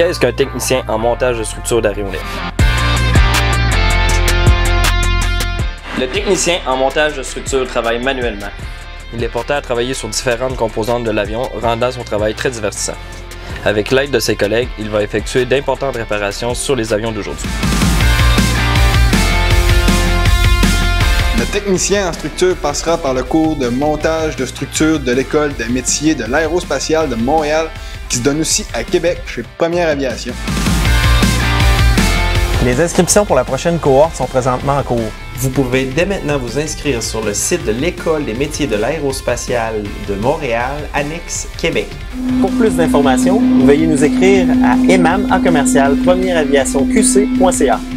Qu'est-ce qu'un technicien en montage de structure d'aéronef? Le technicien en montage de structure travaille manuellement. Il est porté à travailler sur différentes composantes de l'avion, rendant son travail très divertissant. Avec l'aide de ses collègues, il va effectuer d'importantes réparations sur les avions d'aujourd'hui. Le technicien en structure passera par le cours de montage de structure de l'École des métiers de l'aérospatiale de Montréal, qui se donne aussi à Québec chez Première Aviation. Les inscriptions pour la prochaine cohorte sont présentement en cours. Vous pouvez dès maintenant vous inscrire sur le site de l'École des métiers de l'aérospatiale de Montréal, annexe Québec. Pour plus d'informations, veuillez nous écrire à emam@premièreaviationqc.ca.